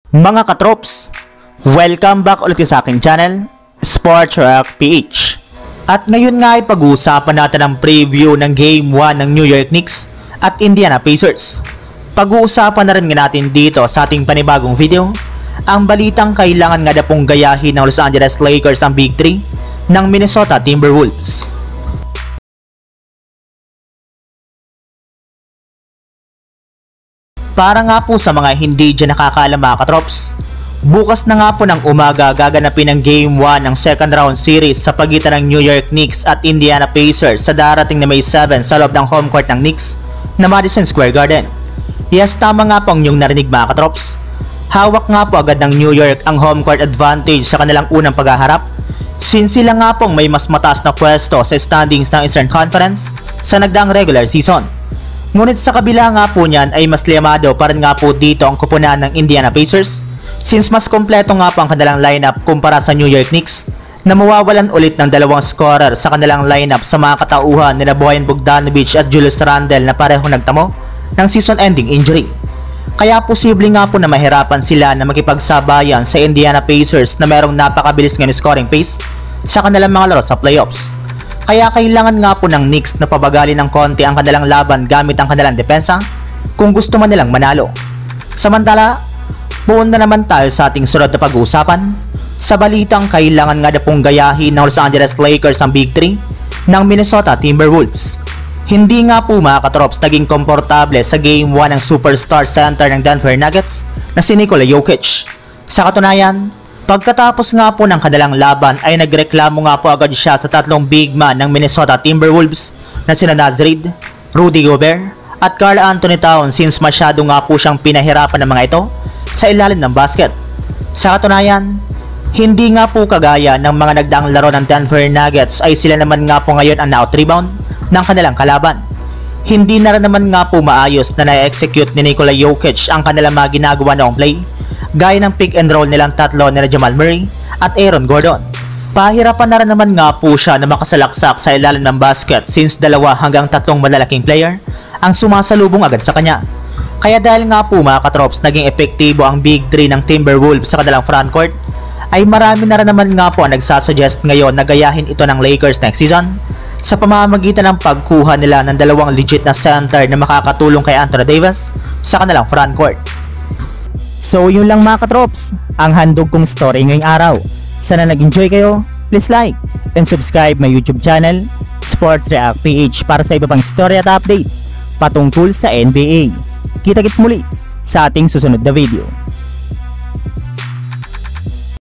Mga katrops, welcome back ulit sa aking channel, Sports React PH. At ngayon nga ay pag-uusapan natin ang preview ng Game 1 ng New York Knicks at Indiana Pacers. Pag-uusapan na rin nga natin dito sa ating panibagong video, ang balitang kailangan nga na pong gayahin ng Los Angeles Lakers ang Big 3 ng Minnesota Timberwolves. Para nga po sa mga hindi dyan nakakaalam mga katrops, bukas na nga po ng umaga gaganapin ang Game 1 ng second round series sa pagitan ng New York Knicks at Indiana Pacers sa darating na May 7 sa loob ng home court ng Knicks na Madison Square Garden. Yes, tama nga po ang inyong narinig mga katrops. Hawak nga po agad ng New York ang home court advantage sa kanilang unang paghaharap, since sila nga pong may mas mataas na pwesto sa standings ng Eastern Conference sa nagdaang regular season. Ngunit sa kabila nga po niyan ay mas liyamado pa rin nga po dito ang kupunan ng Indiana Pacers, since mas kompleto nga po ang kanilang lineup kumpara sa New York Knicks na mawawalan ulit ng dalawang scorer sa kanilang lineup sa mga katauhan nila Bojan Bogdanovic at Julius Randle na parehong nagtamo ng season-ending injury. Kaya posible nga po na mahirapan sila na makipagsabayan sa Indiana Pacers na merong napakabilis ng scoring pace sa kanilang mga laro sa playoffs. Kaya kailangan nga po ng Knicks na pabagalin ng konti ang kanilang laban gamit ang kanilang depensa kung gusto man nilang manalo. Samantala, pumunta naman tayo sa ating sunod na pag-uusapan sa balitang kailangan nga na pong gayahin ng Los Angeles Lakers ang Big 3 ng Minnesota Timberwolves. Hindi nga po mga katrops naging komportable sa Game 1 ng superstar center ng Denver Nuggets na si Nikola Jokic. Sa katunayan, pagkatapos nga po ng kanilang laban ay nagreklamo nga po agad siya sa tatlong big man ng Minnesota Timberwolves na sina Naz Reid, Rudy Gobert at Karl Anthony Towns, since masyado nga po siyang pinahirapan ng mga ito sa ilalim ng basket. Sa katunayan, hindi nga po kagaya ng mga nagdaang laro ng Denver Nuggets ay sila naman nga po ngayon ang na-out rebound ng kanilang kalaban. Hindi na rin naman nga po maayos na na-execute ni Nikola Jokic ang kanilang mga ginagawa noong play, gaya ng pick and roll nilang tatlo nila Jamal Murray at Aaron Gordon. Pahirapan na rin naman nga po siya na makasalaksak sa ilalim ng basket, since 2 hanggang 3 malalaking player ang sumasalubong agad sa kanya. Kaya dahil nga po mga katrops naging epektibo ang Big 3 ng Timberwolves sa kanilang frontcourt, ay marami na rin naman nga po ang nagsasuggest ngayon na gayahin ito ng Lakers next season sa pamamagitan ng pagkuha nila ng dalawang legit na center na makakatulong kay Anthony Davis sa kanilang frontcourt. So yun lang mga katrops, ang handog kong story ngayong araw. Sana nag-enjoy kayo, please like and subscribe my YouTube channel, Sports React PH, para sa iba pang story at update patungkol sa NBA. Kita-kits muli sa ating susunod na video.